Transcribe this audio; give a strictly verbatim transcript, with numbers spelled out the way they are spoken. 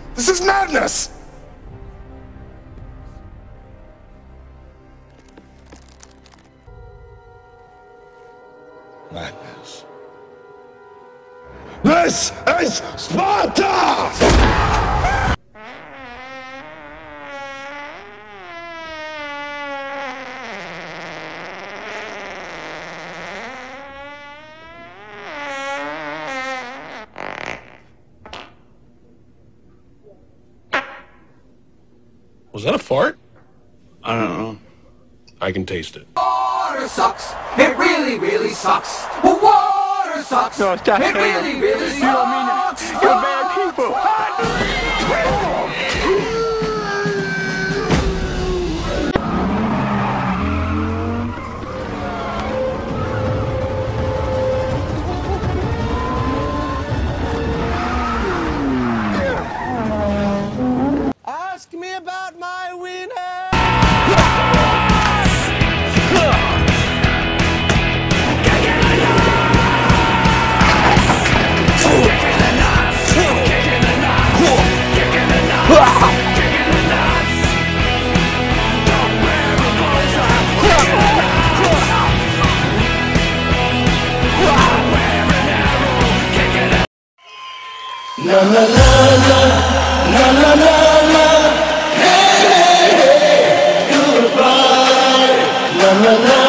This is madness! Madness. This is Sparta! Was that a fart? I don't know. I can taste it. Water sucks. It really, really sucks. Water sucks. No, stop it saying really, it. really You sucks. don't mean it. You're bad people. Ask me about my winner. La la la la, la la la la, hey hey hey, goodbye. La la la.